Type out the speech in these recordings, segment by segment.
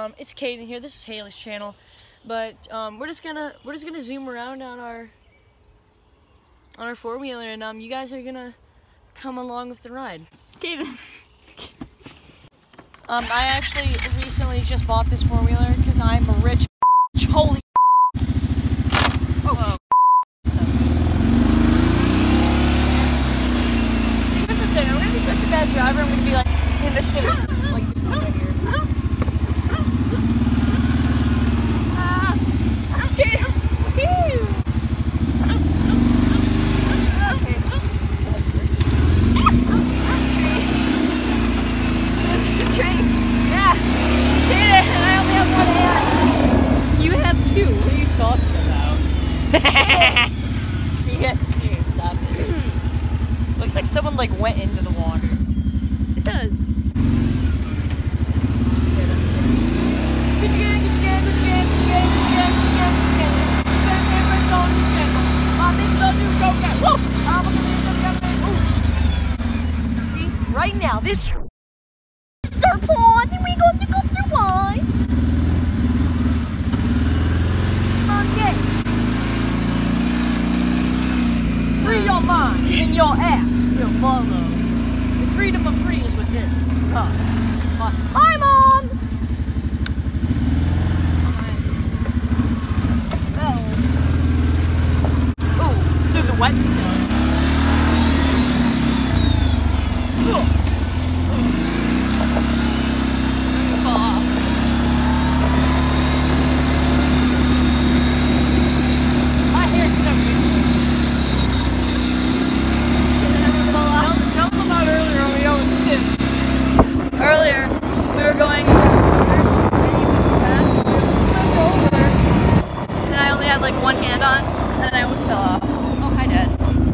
It's Caden here. This is Haley's channel, but we're just gonna zoom around on our four-wheeler, and you guys are gonna come along with the ride. Caden. I actually recently just bought this four-wheeler because I'm a rich. Holy. Oh. This is it. I'm gonna be such a bad driver. I'm gonna be like in this face, like this one right here. Stop it. Looks like someone like went into the water. It does. See, right now, this our pond, and we got to go through one. Free your mind and your ass will follow. The freedom of free is within. Hi, Mom! Oh, through the wet stuff. Earlier, we were going and I only had like one hand on, and I almost fell off. Oh, hi, Dad.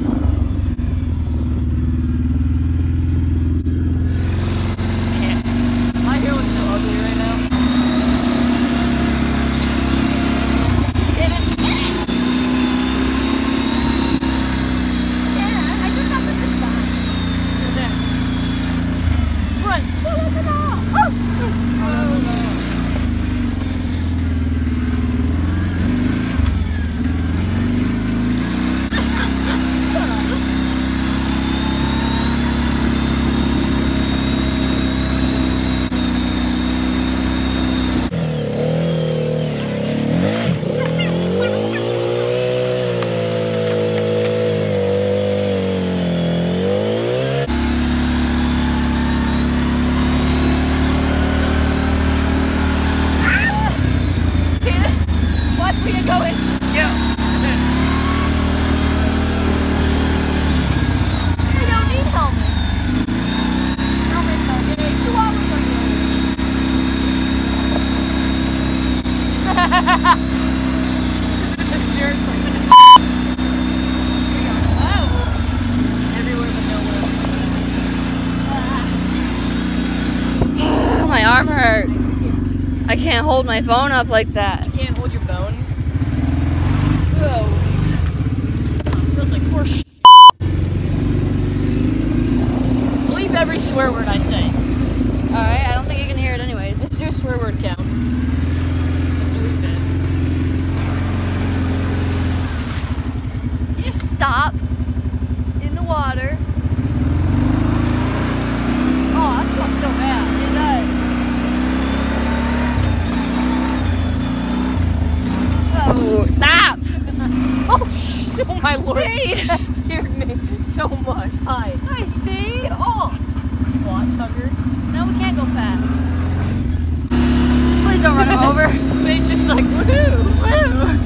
Man, my hair looks so ugly right now. My arm hurts. I can't hold my phone up like that. You can't hold your bone? Oh, it smells like horse shit. Believe every swear word I say. Alright, I don't think you can hear it anyways. Let's do a swear word count. Believe it. You just stop in the water. Oh, that smells so bad. It does. Oh, stop! Oh, shit. Oh, my lord. Spade. That scared me so much. Hi. Hi, Spade. Get off. Twat tugger. No, we can't go fast. Please don't run him over. Spade's just like, woo, woo.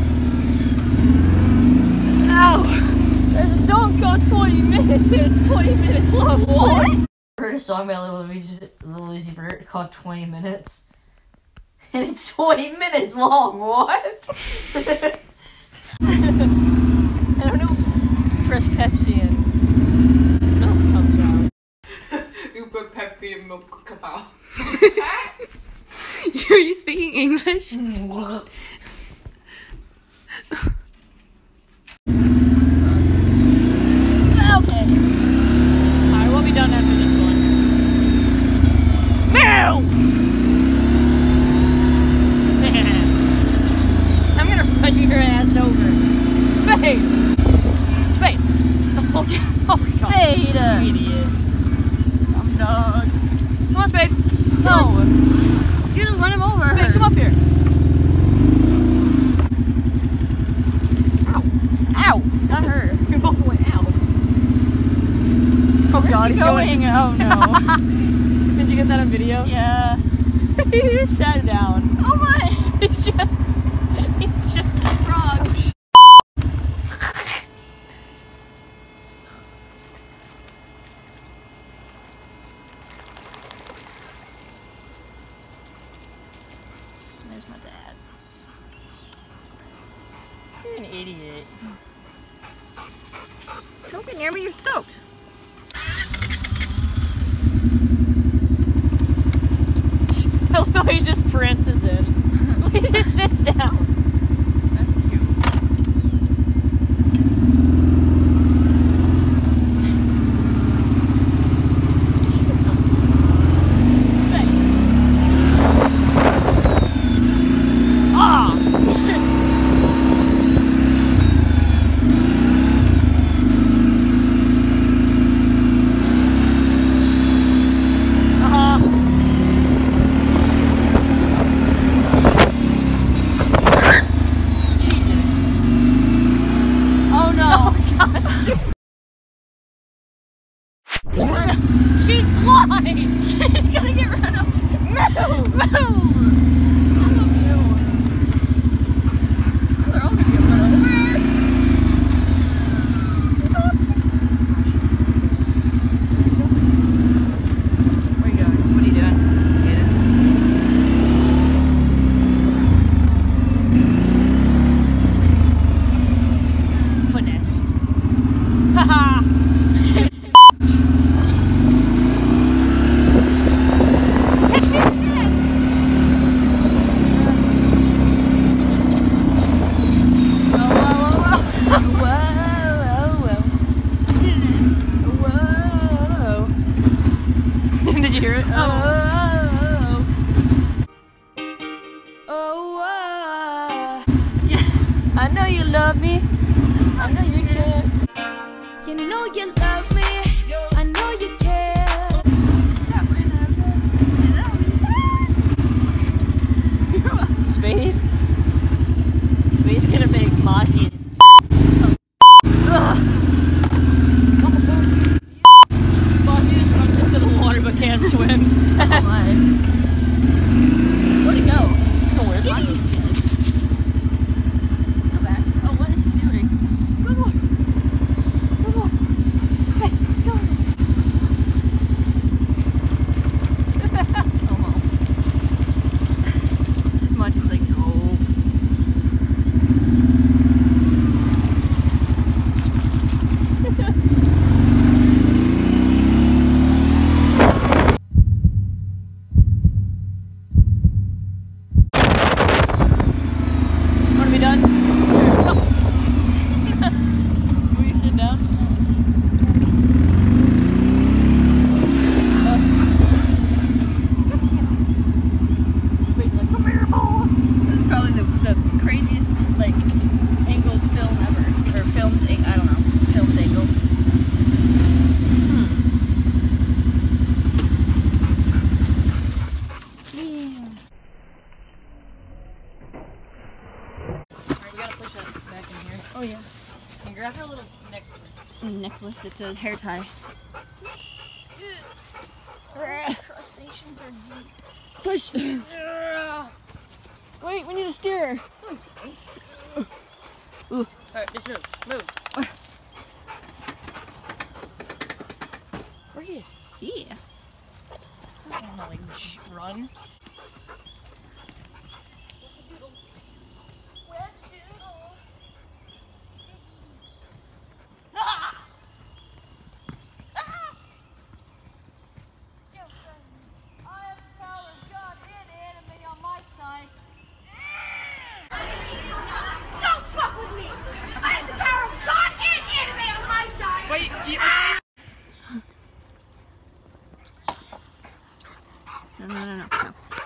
Ow. There's a song called 20 Minutes, and it's 20 minutes long. What? I heard a song by Lil Uzi Vert called 20 Minutes. And it's 20 minutes long. What? I don't know. Press Pepsi and milk comes out. You put Pepsi and milk come out. Are you speaking English? done after this one. No! Spade! Spade! Oh my god. Spade! You idiot. I'm done. Come on, Spade. No! You're gonna run him over. Spade, come up here. Ow. Ow! That hurt. You're both going out. Oh god, Where's he going? Oh no. Did you get that on video? Yeah. He just sat down. Oh my! He's just a frog. There's my dad. You're an idiot. Don't get near me, you're soaked. I love how he just prances in. He just sits down. That's cute. Ah! Oh no! She's blind! She's gonna get run over. Move! Move! I love you. They're all gonna get run over. Where are you going? What are you doing? Finesse. Haha! Catch me again! Whoa. Did you hear it? Oh. Yes! I know you love me. I know you can. You know you love me, I know you care. Spade? Spade's gonna make Mossy. Mossy just runs into the water but can't swim. Where'd he go? Where did he? Go back. Oh, what is he doing? Monty's like, no. Wanna be done? Will you sit down? Spade's like, come here, boy. This is probably the craziest, like, angled film ever. Or filmed, I don't know, filmed angle. Alright, you gotta push that back in here. Oh yeah. And grab her little necklace. Necklace, it's a hair tie. Crustaceans are deep. Push! Wait, we need a steer. Alright, just move. Move. Where he is? Yeah. I don't know, like, run. Don't fuck with me! I have the power of God and anime on my side! Wait, No.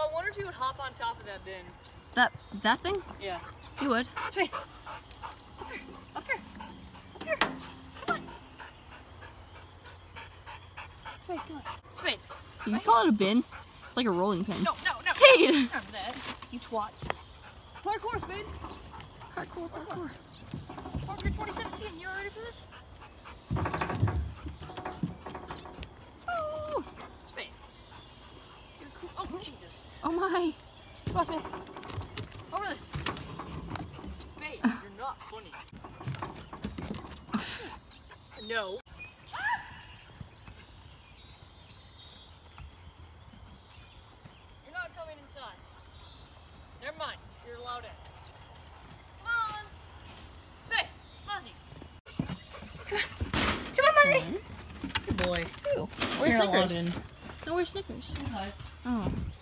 I wonder if you would hop on top of that bin. That thing? Yeah. You would. Spade. Up here. Up here. Come on. Spade, come on. Spade. You call it a bin? It's like a rolling pin. No. Spade! None of that. You twat. Parkour, Spade. Parkour. Parkour 2017. You ready for this? Oh! Spade. You're cool. Oh, Jesus. Oh my. Come on, Spade. Over this. Spade, you're not funny. No. You're not coming inside. Never mind. You're allowed in. Come on. Spade, Muzzy. Come on, Muzzy. Good boy. Where's You're allowed Snickers? in. No, where's Snickers? Inside. Oh.